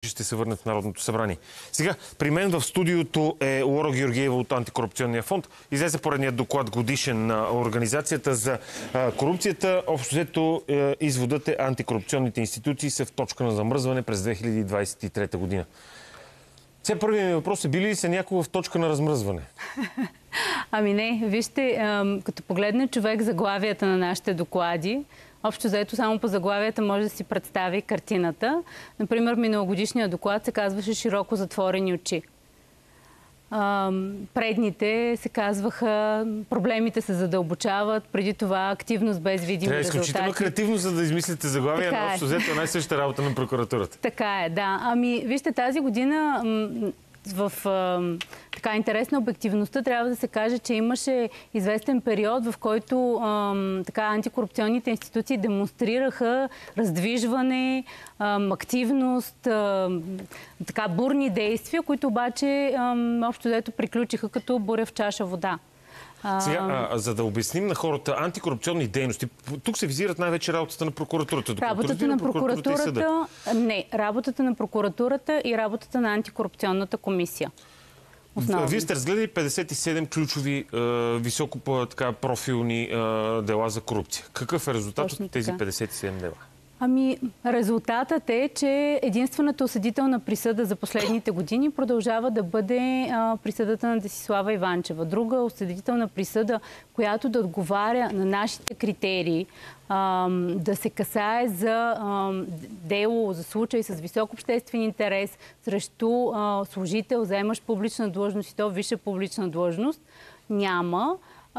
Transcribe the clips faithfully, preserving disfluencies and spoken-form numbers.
ще се върне в Народното събрание. Сега, при мен в студиото е Лора Георгиева от Антикорупционния фонд. Излезе поредният доклад годишен на организацията за а, корупцията. Общо взето е, изводът е: антикорупционните институции са в точка на замръзване през две хиляди двадесет и трета година. Сега първият ми въпрос е: били ли са някога в точка на размръзване? Ами не, вижте, като погледне човек заглавията на нашите доклади, общо заето само по заглавията може да си представи картината. Например, миналогодишният доклад се казваше "Широко затворени очи". Предните се казваха "Проблемите се задълбочават", преди това "Активност без видими резултати". Трябва изключително креативно, за да измислите заглавия, но общо взето най-същата работа на прокуратурата. Така е, да. Ами, вижте, тази година в така интересна обективността трябва да се каже, че имаше известен период, в който ам, така антикорупционните институции демонстрираха раздвижване, ам, активност, ам, така бурни действия, които обаче ам, общо взето приключиха като буря в чаша вода. Сега, а, за да обясним на хората антикорупционни дейности, тук се визират най-вече работата на прокуратурата. Работата на прокуратурата, не, работата на прокуратурата и работата на антикорупционната комисия. Основно. Вие сте разгледали петдесет и седем ключови е, високо така, профилни е, дела за корупция. Какъв е резултатът от тези петдесет и седем дела? Ами, резултатът е, че единствената осъдителна присъда за последните години продължава да бъде а, присъдата на Десислава Иванчева. Друга осъдителна присъда, която да отговаря на нашите критерии, а, да се касае за а, дело, за случай с висок обществен интерес срещу а, служител, заемащ публична длъжност и то висша публична длъжност, няма.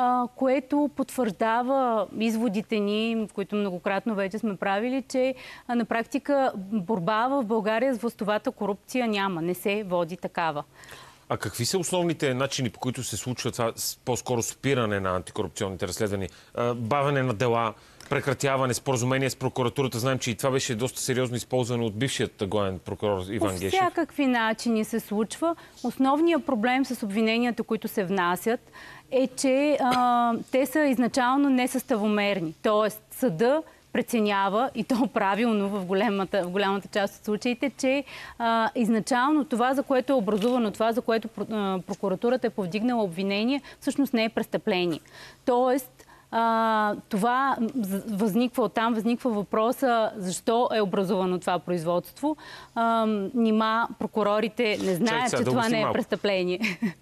Което потвърждава изводите ни, които многократно вече сме правили, че на практика борба в България с властовата корупция няма, не се води такава. А какви са основните начини, по които се случва това по-скоро спиране на антикорупционните разследвания? Бавене на дела, прекратяване, споразумение с прокуратурата. Знаем, че и това беше доста сериозно използвано от бившият главен прокурор Иван Гешев. По всякакви начини се случва. Основният проблем с обвиненията, които се внасят, е, че а, те са изначално несъставомерни. Тоест, съда преценява, и то правилно в голямата, в голямата част от случаите, че а, изначално това, за което е образувано, това, за което а, прокуратурата е повдигнала обвинение, всъщност не е престъпление. Тоест, а, това възниква оттам, възниква въпроса защо е образувано това производство. А, нима прокурорите не знаят, Чай, че това не е малко. престъпление.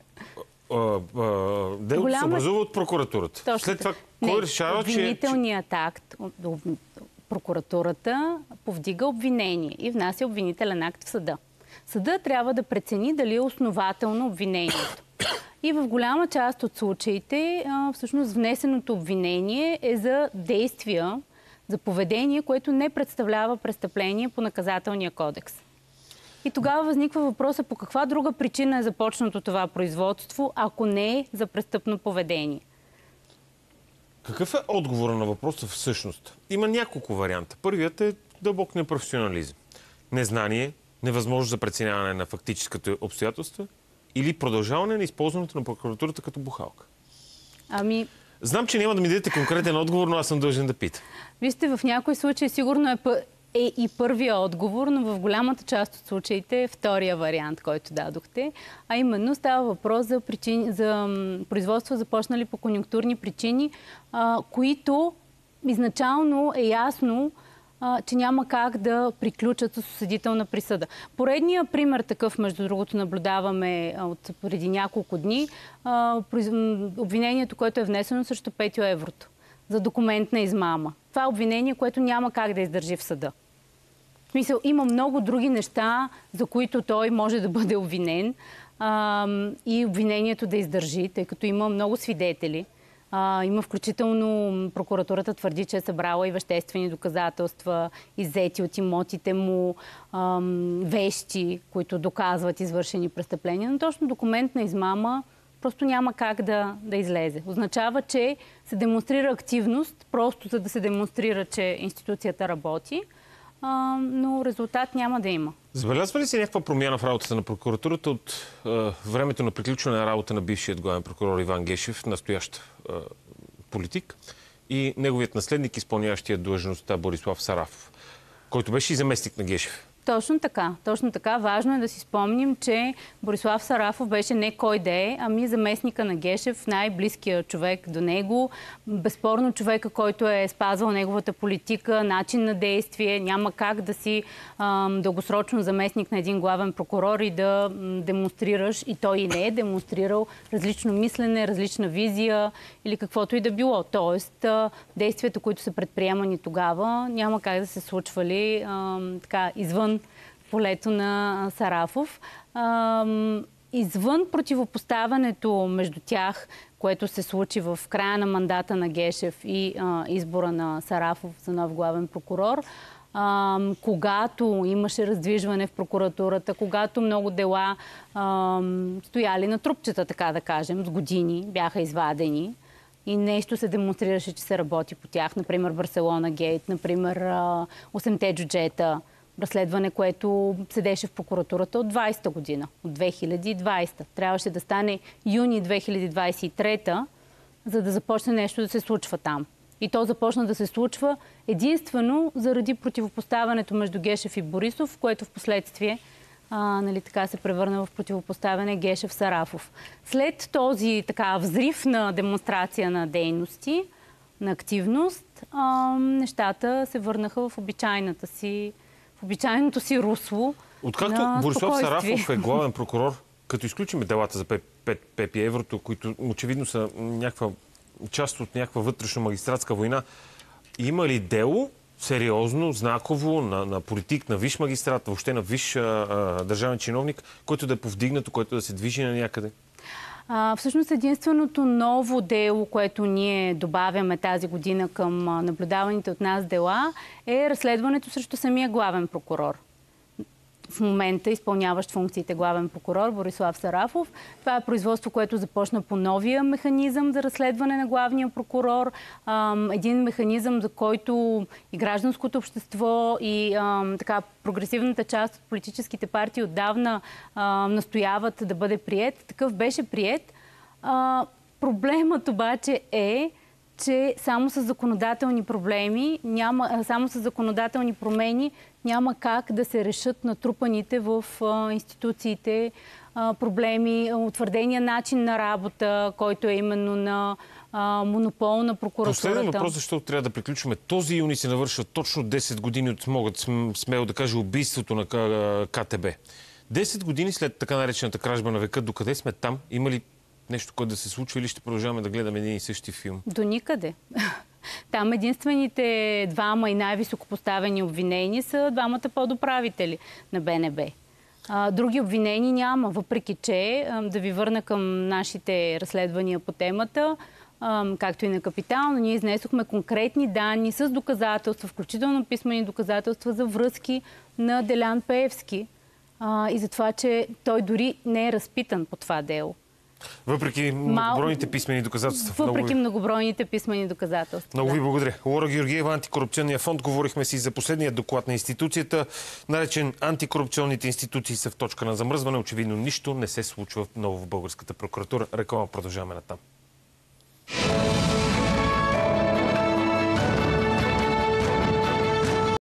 Делото Голяма... се образува от прокуратурата. Точно. След това кой решава, че... Обвинителният акт от прокуратурата повдига обвинение и внася обвинителен акт в съда. Съда трябва да прецени дали е основателно обвинението. И в голяма част от случаите всъщност внесеното обвинение е за действия, за поведение, което не представлява престъпление по наказателния кодекс. И тогава възниква въпроса по каква друга причина е започнато това производство, ако не е за престъпно поведение. Какъв е отговор на въпроса всъщност? Има няколко варианта. Първият е дълбок непрофесионализъм. Незнание, невъзможност за преценяване на фактическите обстоятелства или продължаване на използването на прокуратурата като бухалка. Ами... Знам, че няма да ми дадете конкретен отговор, но аз съм дължен да питам. Вижте, в някои случаи сигурно е... е и първия отговор, но в голямата част от случаите е втория вариант, който дадохте. А именно става въпрос за, причини, за производства, започнали по конюнктурни причини, а, които изначално е ясно, а, че няма как да приключат с осъдителна присъда. Поредният пример такъв, между другото, наблюдаваме от преди няколко дни. А, обвинението, което е внесено срещу Петьо Еврото за документна измама. Това е обвинение, което няма как да издържи в съда. В смисъл, има много други неща, за които той може да бъде обвинен а, и обвинението да издържи, тъй като има много свидетели. А, има включително, прокуратурата твърди, че е събрала и веществени доказателства, иззети от имотите му, а, вещи, които доказват извършени престъпления. Но точно документна измама просто няма как да, да излезе. Означава, че се демонстрира активност, просто за да се демонстрира, че институцията работи, а, но резултат няма да има. Забелязва ли се някаква промяна в работата на прокуратурата от е, времето на приключване на работа на бившият главен прокурор Иван Гешев, настоящ е, политик, и неговият наследник, изпълняващия длъжността Борислав Сарафов, който беше и заместник на Гешев? Точно така. Точно така. Важно е да си спомним, че Борислав Сарафов беше не кой да е, ами заместника на Гешев, най-близкият човек до него. Безспорно човека, който е спазвал неговата политика, начин на действие. Няма как да си ам, дългосрочно заместник на един главен прокурор и да м, демонстрираш, и той и не е демонстрирал различно мислене, различна визия или каквото и да било. Тоест, а, действията, които са предприемани тогава, няма как да се случвали ам, така, извън полето на Сарафов. Ам, извън противопоставянето между тях, което се случи в края на мандата на Гешев и а, избора на Сарафов за нов главен прокурор, а, когато имаше раздвижване в прокуратурата, когато много дела а, стояли на трупчета, така да кажем, с години, бяха извадени и нещо се демонстрираше, че се работи по тях. Например, Барселона Гейт, например, осемте джуджета, разследване, което седеше в прокуратурата от двайсета година, от две хиляди и двайсета. Трябваше да стане юни две хиляди двайсет и трета, за да започне нещо да се случва там. И то започна да се случва единствено заради противопоставянето между Гешев и Борисов, което в последствие а, нали, така се превърна в противопоставяне Гешев-Сарафов. След този така взрив на демонстрация на дейности, на активност, а, нещата се върнаха в обичайната си в обичайното си русло. Откакто Борислав Сарафов е главен прокурор, като изключим делата за Пепи Еврото, които очевидно са някаква част от някаква вътрешно-магистратска война, има ли дело сериозно, знаково на, на политик, на висш магистрат, въобще на висш а, а, държавен чиновник, който да е повдигнато, който да се движи на някъде? А, всъщност единственото ново дело, което ние добавяме тази година към наблюдаваните от нас дела, е разследването срещу самия главен прокурор. В момента изпълняващ функциите главен прокурор Борислав Сарафов. Това е производство, което започна по новия механизъм за разследване на главния прокурор. Един механизъм, за който и гражданското общество, и така прогресивната част от политическите партии отдавна настояват да бъде приет. Такъв беше приет. Проблемът обаче е, че само с законодателни проблеми, няма, само с законодателни промени няма как да се решат натрупаните в а, институциите а, проблеми, утвърдения начин на работа, който е именно на а, монопол на прокуратурата. Последен въпрос, защото трябва да приключваме. Този юни се навършва точно десет години от, могат смело да кажа, убийството на КТБ. десет години след така наречената кражба на века, докъде сме там? Има ли нещо, което да се случва, или ще продължаваме да гледаме един и същи филм? До никъде. Там единствените двама и най-високо поставени обвинени са двамата подуправители на БНБ. Други обвинени няма, въпреки че, да ви върна към нашите разследвания по темата, както и на Капитал, но ние изнесохме конкретни данни с доказателства, включително писмени доказателства за връзки на Делян Пеевски и за това, че той дори не е разпитан по това дело. Въпреки многобройните писмени доказателства. Въпреки много... многобройните писмени доказателства. Много да. ви благодаря. Лора Георгиева, Антикорупционния фонд. Говорихме си за последния доклад на институцията. Наречен Антикорупционните институции са в точка на замръзване. Очевидно нищо не се случва ново в българската прокуратура. Реклама, продължаваме натам.